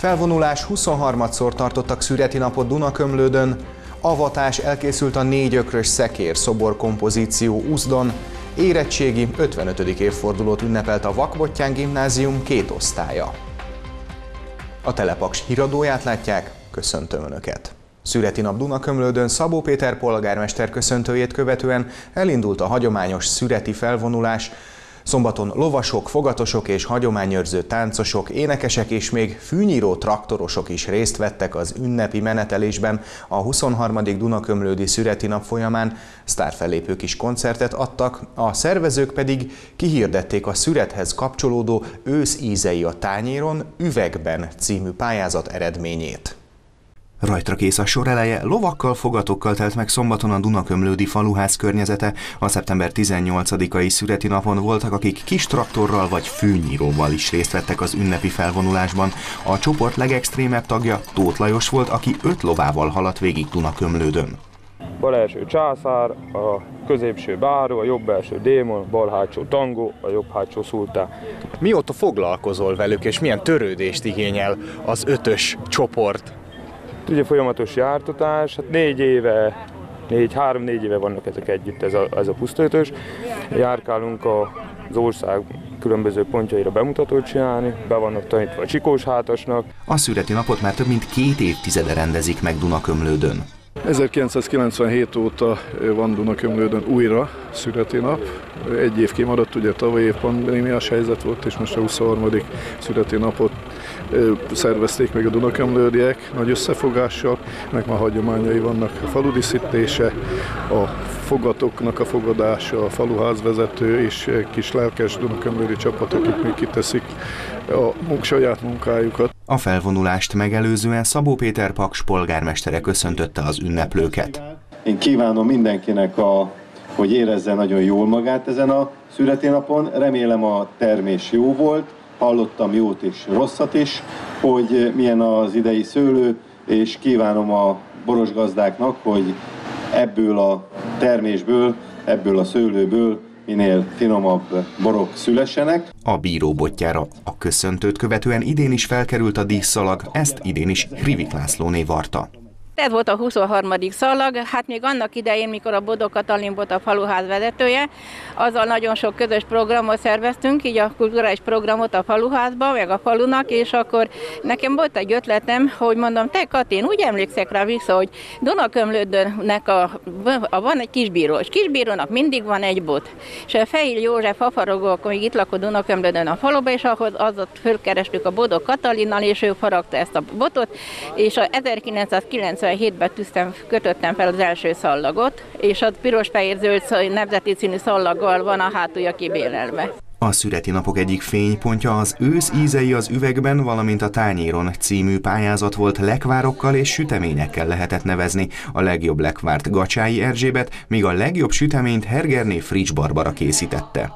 Felvonulás 23-szor tartottak szüreti napot Dunakömlődön, avatás elkészült a 4 ökrös szekér szobor kompozíció Uszdon, érettségi 55. évfordulót ünnepelt a Vakbottyán gimnázium 2 osztálya. A Telepaks híradóját látják, köszöntöm Önöket! Szüreti nap Dunakömlődön Szabó Péter polgármester köszöntőjét követően elindult a hagyományos szüreti felvonulás. Szombaton lovasok, fogatosok és hagyományőrző táncosok, énekesek és még fűnyíró traktorosok is részt vettek az ünnepi menetelésben a 23. Dunakömlődi szüreti nap folyamán, sztárfellépők is koncertet adtak, a szervezők pedig kihirdették a szürethez kapcsolódó Ősz ízei a tányéron, üvegben című pályázat eredményét. Rajtra kész a sor eleje, lovakkal, fogatokkal telt meg szombaton a Dunakömlődi faluház környezete. A szeptember 18-ai szüreti napon voltak, akik kis traktorral vagy fűnyíróval is részt vettek az ünnepi felvonulásban. A csoport legextrémebb tagja Tóth Lajos volt, aki 5 lovával haladt végig Dunakömlődön. Bal első császár, a középső báró, a jobb első démon, a bal hátsó tangó, a jobb hátsó szultán. Mióta foglalkozol velük, és milyen törődést igényel az 5-ös csoport? Ugye folyamatos jártatás, hát 4 éve, 3-4 éve vannak ezek együtt, ez a pusztaötös. Járkálunk az ország különböző pontjaira bemutatót csinálni, be vannak tanítva a Csikós hátasnak. A szüreti napot már több mint 2 évtizede rendezik meg Dunakömlődön. 1997 óta van Dunakömlődön újra szüreti nap. 1 év kimaradt, ugye tavaly év pandémiás helyzet volt, és most a 23. szüreti napot szervezték meg a dunakömlődiek nagy összefogással, meg már hagyományai vannak, a faludíszítése, a fogatoknak a fogadása, a faluházvezető és kis lelkes dunakömlődi csapatok itt még kiteszik a saját munkájukat. A felvonulást megelőzően Szabó Péter Paks polgármestere köszöntötte az ünneplőket. Én kívánom mindenkinek, hogy érezze nagyon jól magát ezen a szüreti napon. Remélem a termés jó volt, hallottam jót és rosszat is, hogy milyen az idei szőlő, és kívánom a borosgazdáknak, hogy ebből a termésből, ebből a szőlőből minél finomabb borok szülessenek. A bíróbottyára a köszöntőt követően idén is felkerült a díszszalag, ezt idén is Hrivik Lászlóné varta. Ez volt a 23. szalag, hát még annak idején, mikor a Bodó Katalin volt a faluház vezetője, azzal nagyon sok közös programot szerveztünk, így a kulturális programot a faluházba, meg a falunak, és akkor nekem volt egy ötletem, hogy mondom, te Katin, úgy emlékszek rá vissza, hogy Dunakömlődönnek van egy kisbíró, és kisbírónak mindig van egy bot. És a Fehér József hafarogó, akkor még itt lakott Dunakömlődön a faluba, és ahhoz ott fölkerestük a Bodó Katalinnal, és ő faragta ezt a botot, és 1997-ben kötöttem fel az első szallagot, és a piros-fehér-zöld nemzeti színű szallaggal van a hátulja kibélelve. A szüreti napok egyik fénypontja az Ősz ízei az üvegben, valamint a tányéron című pályázat volt, lekvárokkal és süteményekkel lehetett nevezni. A legjobb lekvárt Gacsái Erzsébet, míg a legjobb süteményt Hergerné Frics Barbara készítette.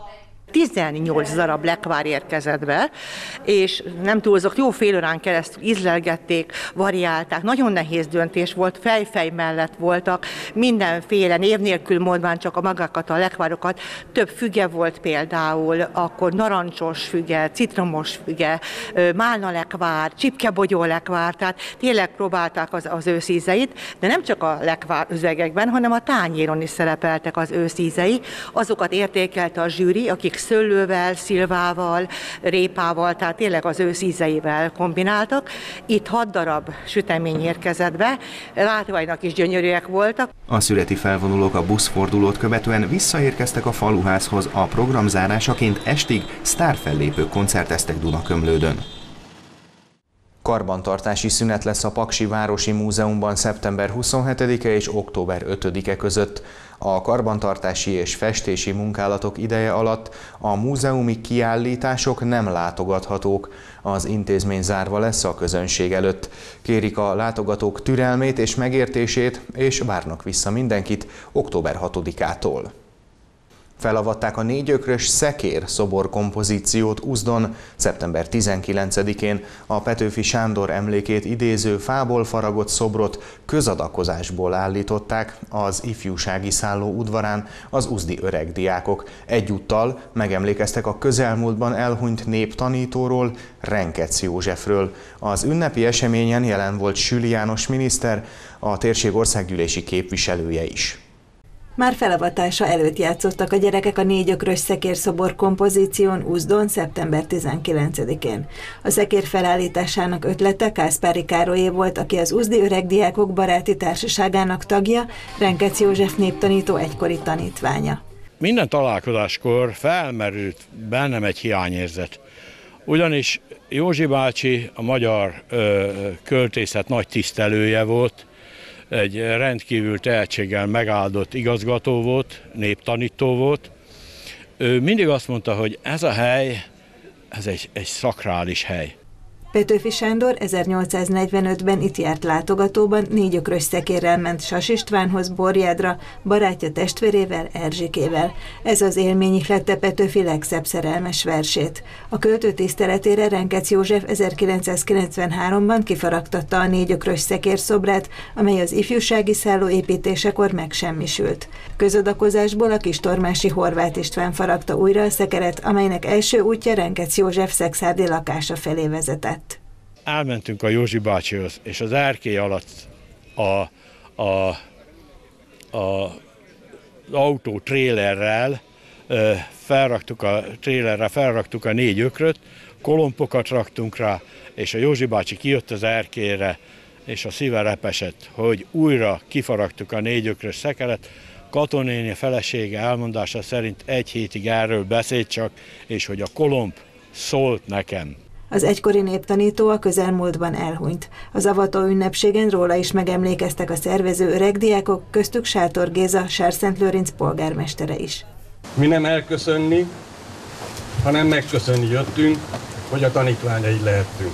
18 darab lekvár érkezett be, és nem túlzok, jó fél órán keresztül ízlelgették, variálták. Nagyon nehéz döntés volt, fej mellett voltak, mindenféle név nélkül mondván csak a magákat, a lekvárokat. Több füge volt például, akkor narancsos füge, citromos füge, málna lekvár, csipkebogyó lekvár, tehát tényleg próbálták az ősz ízeit, de nem csak a lekvár üzegekben, hanem a tányéron is szerepeltek az ősz ízei. Azokat értékelte a zsűri, akik szőlővel, szilvával, répával, tehát tényleg az ősz ízeivel kombináltak. Itt 6 darab sütemény érkezett be, látványnak is gyönyörűek voltak. A szüreti felvonulók a buszfordulót követően visszaérkeztek a faluházhoz, a program zárásaként estig sztárfellépők koncerteztek Dunakömlődön. Karbantartási szünet lesz a Paksi Városi Múzeumban szeptember 27-e és október 5-e között. A karbantartási és festési munkálatok ideje alatt a múzeumi kiállítások nem látogathatók. Az intézmény zárva lesz a közönség előtt. Kérik a látogatók türelmét és megértését, és várnak vissza mindenkit október 6-ától. Felavatták a négyökrös szekér szoborkompozíciót Uzdon szeptember 19-én. A Petőfi Sándor emlékét idéző fából faragott szobrot közadakozásból állították az ifjúsági szálló udvarán az uzdi öregdiákok. Egyúttal megemlékeztek a közelmúltban elhunyt néptanítóról, Renkec Józsefről. Az ünnepi eseményen jelen volt Süli János miniszter, a térség országgyűlési képviselője is. Már felavatása előtt játszottak a gyerekek a négyökrös szekérszobor kompozíción Uzdon szeptember 19-én. A szekér felállításának ötlete Kászpári Károlyé volt, aki az uzdi öregdiákok baráti társaságának tagja, Renkec József néptanító egykori tanítványa. Minden találkozáskor felmerült bennem egy hiányérzet. Ugyanis Józsi bácsi a magyar költészet nagy tisztelője volt, egy rendkívül tehetséggel megáldott igazgató volt, néptanító volt. Ő mindig azt mondta, hogy ez a hely, ez egy szakrális hely. Petőfi Sándor 1845-ben itt járt látogatóban, négyökrös szekérrel ment Sas Istvánhoz Borjádra, barátja testvérével, Erzsikével. Ez az élmény ihlette Petőfi legszebb szerelmes versét. A költő tiszteletére Renkec József 1993-ban kifaragtatta a négyökrös szekérсzobrát, amely az ifjúsági szálló építésekor megsemmisült. Közadakozásból a kistormási Horváth István faragta újra a szekeret, amelynek első útja Renkec József szekszárdi lakása felé vezetett. Elmentünk a Józsi bácsihoz, és az erkély alatt az autó trélerrel felraktuk a négy ökröt, kolompokat raktunk rá, és a Józsi bácsi kijött az erkélyre, és a szíve repesett, hogy újra kifaragtuk a négyökrös szekeret. Katonéni felesége elmondása szerint egy hétig erről beszélt csak, és hogy a kolomb szólt nekem. Az egykori néptanító a közelmúltban elhunyt. Az avató ünnepségen róla is megemlékeztek a szervező öregdiákok, köztük Sátor Géza, Sárszent-Lőrinc polgármestere is. Mi nem elköszönni, hanem megköszönni jöttünk, hogy a tanítványaid lehettünk.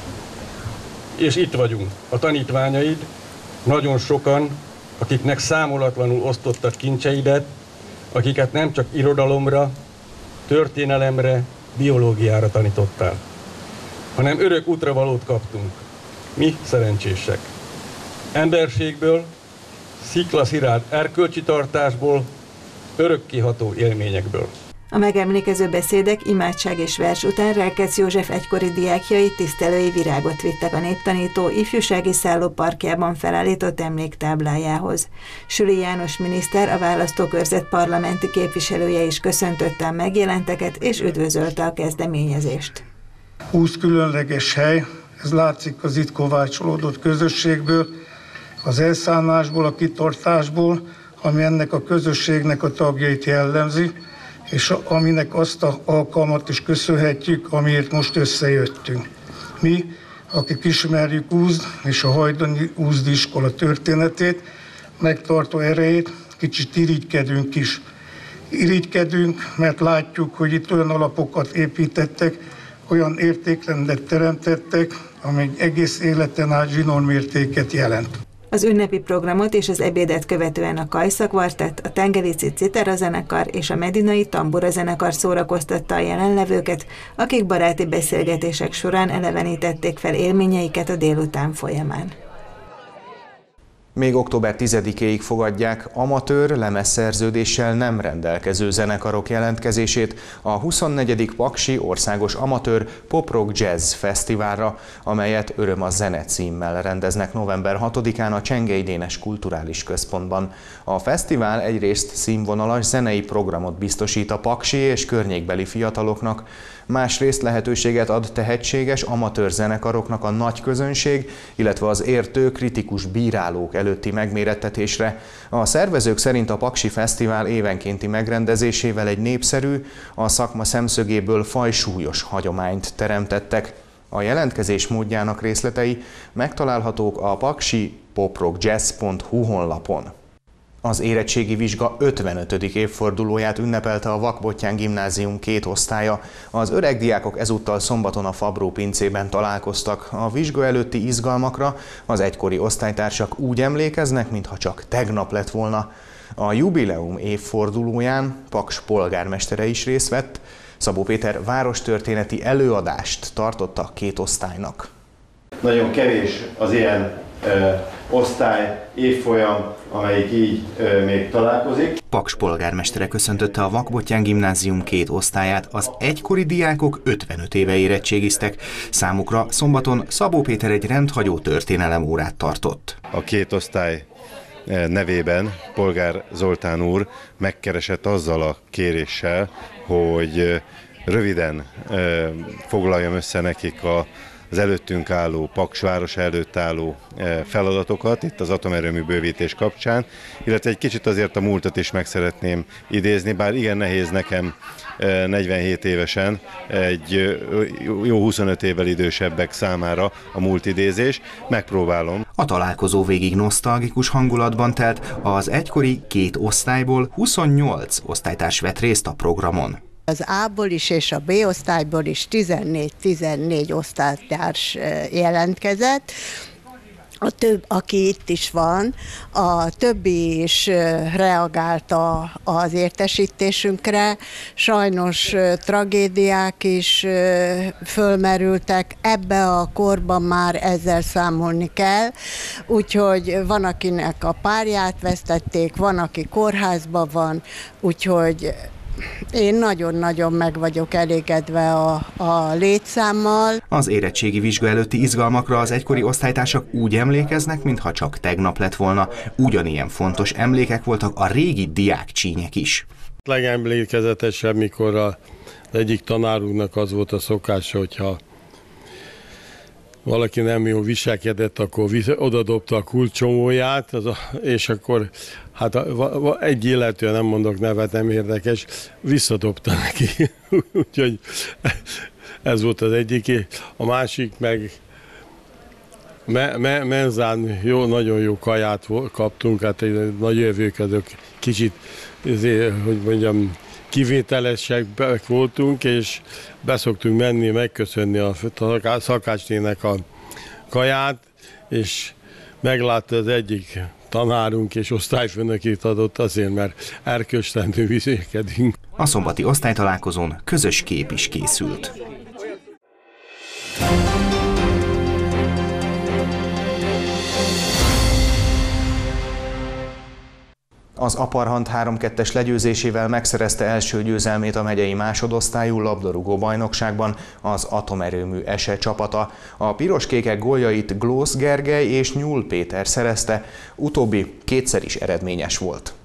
És itt vagyunk, a tanítványaid, nagyon sokan, akiknek számolatlanul osztottad kincseidet, akiket nem csak irodalomra, történelemre, biológiára tanítottál, hanem örök útravalót kaptunk. Mi szerencsések. Emberségből, sziklaszilárd erkölcsi tartásból, örökkéható élményekből. A megemlékező beszédek, imádság és vers után Renkec József egykori diákjai tisztelői virágot vittek a néptanító ifjúsági szálló parkjában felállított emléktáblájához. Süli János miniszter, a választókörzet parlamenti képviselője is köszöntötte a megjelenteket és üdvözölte a kezdeményezést. 20 különleges hely, ez látszik az itt kovácsolódott közösségből, az elszánásból, a kitartásból, ami ennek a közösségnek a tagjait jellemzi, és aminek azt az alkalmat is köszönhetjük, amiért most összejöttünk. Mi, akik ismerjük Uzd és a hajdani Uzdi iskola történetét, megtartó erejét, kicsit irigykedünk is. Irigykedünk, mert látjuk, hogy itt olyan alapokat építettek, olyan értékrendet teremtettek, amely egész életen át zsinórmértéket jelent. Az ünnepi programot és az ebédet követően a Kajsa Kvartett, a Tengerici Citera zenekar és a Medinai Tambura zenekar szórakoztatta a jelenlevőket, akik baráti beszélgetések során elevenítették fel élményeiket a délután folyamán. Még október 10-éig fogadják amatőr lemezszerződéssel nem rendelkező zenekarok jelentkezését a 24. Paksi Országos Amatőr Pop-Rock Jazz Fesztiválra, amelyet Öröm a zene címmel rendeznek november 6-án a Csengei Dénes Kulturális Központban. A fesztivál egyrészt színvonalas zenei programot biztosít a paksi és környékbeli fiataloknak, másrészt lehetőséget ad tehetséges amatőr zenekaroknak a nagy közönség, illetve az értő, kritikus bírálók előtti megmérettetésre. A szervezők szerint a Paksi Fesztivál évenkénti megrendezésével egy népszerű, a szakma szemszögéből fajsúlyos hagyományt teremtettek. A jelentkezés módjának részletei megtalálhatók a paksi-poprockjazz.hu honlapon. Az érettségi vizsga 55. évfordulóját ünnepelte a Vakbottyán Gimnázium 2 osztálya. Az öregdiákok ezúttal szombaton a Fabró pincében találkoztak. A vizsga előtti izgalmakra az egykori osztálytársak úgy emlékeznek, mintha csak tegnap lett volna. A jubileum évfordulóján Paks polgármestere is részt vett. Szabó Péter várostörténeti előadást tartott a két osztálynak. Nagyon kevés az ilyen osztály, évfolyam, amelyik így még találkozik. Paks polgármestere köszöntötte a Vakbottyán gimnázium két osztályát, az egykori diákok 55 éve érettségiztek. Számukra szombaton Szabó Péter egy rendhagyó történelemórát tartott. A két osztály nevében Polgár Zoltán úr megkeresett azzal a kéréssel, hogy röviden foglaljam össze nekik az előttünk álló, Paks város előtt álló feladatokat itt az atomerőmű bővítés kapcsán, illetve egy kicsit azért a múltat is meg szeretném idézni, bár igen nehéz nekem 47 évesen, egy jó 25 évvel idősebbek számára a múlt idézés, megpróbálom. A találkozó végig nosztalgikus hangulatban telt, az egykori két osztályból 28 osztálytárs vett részt a programon. Az A-ból is és a B osztályból is 14 osztálytárs jelentkezett. A több, aki itt is van, a többi is reagálta az értesítésünkre. Sajnos tragédiák is fölmerültek, ebbe a korban már ezzel számolni kell, úgyhogy van, akinek a párját vesztették, van, aki kórházban van, úgyhogy én nagyon-nagyon meg vagyok elégedve a létszámmal. Az érettségi vizsga előtti izgalmakra az egykori osztálytársak úgy emlékeznek, mintha csak tegnap lett volna. Ugyanilyen fontos emlékek voltak a régi diákcsínyek is. Legemlékezetesebb, mikor az egyik tanárunknak az volt a szokása, hogyha valaki nem jól viselkedett, akkor odadobta a kulcsomóját, és akkor hát egy illető, nem mondok nevet, nem érdekes, visszadobta neki. Úgyhogy ez volt az egyik. A másik meg menzán nagyon jó kaját kaptunk, hát egy nagy jövőködök, kicsit, hogy mondjam, kivételesek voltunk, és beszoktunk menni, megköszönni a szakácsnének a kaját, és meglátta az egyik tanárunk és osztályfőnökét adott azért, mert erkölcstelenül viselkedünk. A szombati osztálytalálkozón közös kép is készült. Az Aparhant 3-2-es legyőzésével megszerezte első győzelmét a megyei másodosztályú labdarúgó bajnokságban az atomerőmű ESE csapata. A piroskékek góljait Glósz Gergely és Nyúl Péter szerezte, utóbbi kétszer is eredményes volt.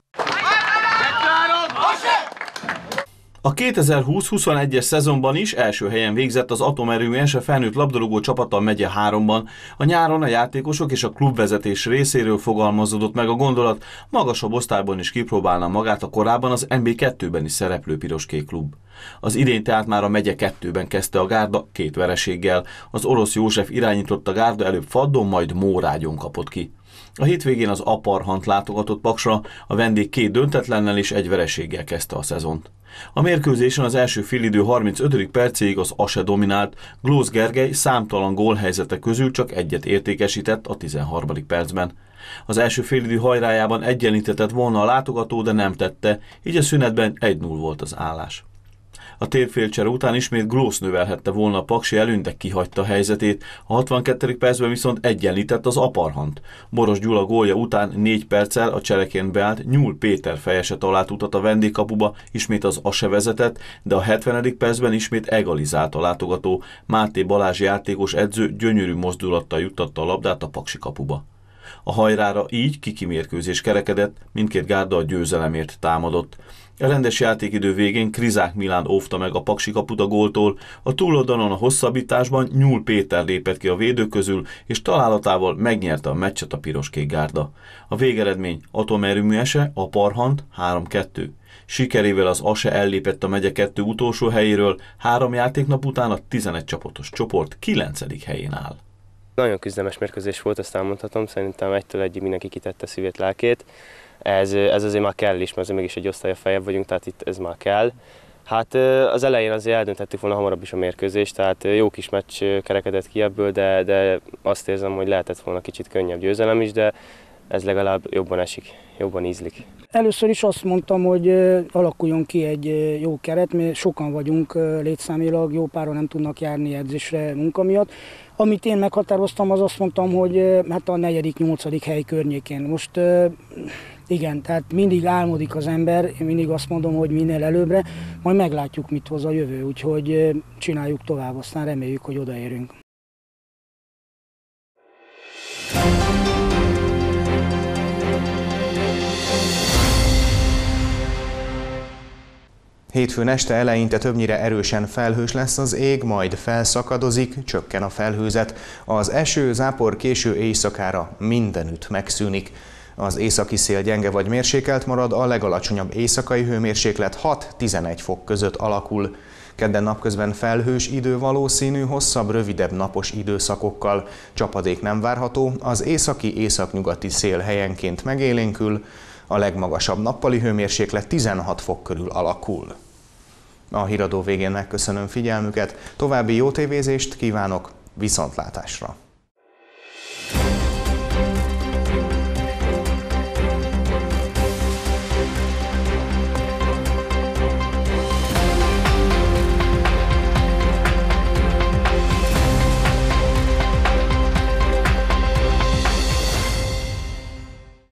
A 2020-21-es szezonban is első helyen végzett az atomerőmű ESE felnőtt labdarúgó csapata a megye 3-ban. A nyáron a játékosok és a klubvezetés részéről fogalmazódott meg a gondolat, magasabb osztályban is kipróbálna magát a korábban az NB2-ben is szereplő piroskék klub. Az idén tehát már a megye 2-ben kezdte a gárda 2 vereséggel. Az Orosz József irányította gárda előbb Faddon, majd Mórágyon kapott ki. A hétvégén az Aparhant látogatott Paksra, a vendég 2 döntetlennel és 1 vereséggel kezdte a szezont. A mérkőzésen az első félidő 35. percéig az ASE dominált, Glósz Gergely számtalan gólhelyzete közül csak 1-et értékesített a 13. percben. Az első félidő hajrájában egyenlítetett volna a látogató, de nem tette, így a szünetben 1-0 volt az állás. A térfélcsere után ismét Glósz növelhette volna a paksi előnyt, de kihagyta a helyzetét, a 62. percben viszont egyenlített az Aparhant. Boros Gyula gólja után 4 perccel a csereként beállt Nyúl Péter fejeset talált utat a vendégkapuba, ismét az ASE vezetett, de a 70. percben ismét egalizált a látogató. Máté Balázs játékos edző gyönyörű mozdulattal juttatta a labdát a paksi kapuba. A hajrára így kikimérkőzés kerekedett, mindkét gárda a győzelemért támadott. A rendes játékidő végén Krizák Milán óvta meg a paksi kaput a góltól, a túloldalon a hosszabbításban Nyúl Péter lépett ki a védők közül, és találatával megnyerte a meccset a piroskék gárda. A végeredmény atomerőmű ESE, Aparhant 3-2. Sikerével az ASE ellépett a megye 2 utolsó helyéről, 3 játéknap után a 11 csapatos csoport 9. helyén áll. Nagyon küzdelmes mérkőzés volt, ezt elmondhatom, szerintem 1-től 1-ig mindenki kitette szívét, lelkét. Ez azért már kell is, mert azért mégis egy osztálya feljebb vagyunk, tehát itt ez már kell. Hát az elején azért eldönthettük volna hamarabb is a mérkőzést, tehát jó kis meccs kerekedett ki ebből, de azt érzem, hogy lehetett volna kicsit könnyebb győzelem is, de ez legalább jobban esik, jobban ízlik. Először is azt mondtam, hogy alakuljon ki egy jó keret, mert sokan vagyunk létszámilag, jó páran nem tudnak járni edzésre munka miatt. Amit én meghatároztam, az azt mondtam, hogy hát a 4.-8. hely környékén. Most igen, tehát mindig álmodik az ember, én mindig azt mondom, hogy minél előbbre, majd meglátjuk, mit hoz a jövő, úgyhogy csináljuk tovább, aztán reméljük, hogy odaérünk. Hétfőn este eleinte többnyire erősen felhős lesz az ég, majd felszakadozik, csökken a felhőzet. Az eső, zápor késő éjszakára mindenütt megszűnik. Az északi szél gyenge vagy mérsékelt marad, a legalacsonyabb éjszakai hőmérséklet 6-11 fok között alakul. Kedden napközben felhős idő valószínű, hosszabb, rövidebb napos időszakokkal. Csapadék nem várható, az északi-északnyugati szél helyenként megélénkül, a legmagasabb nappali hőmérséklet 16 fok körül alakul. A híradó végén megköszönöm figyelmüket, további jó tévézést kívánok, viszontlátásra!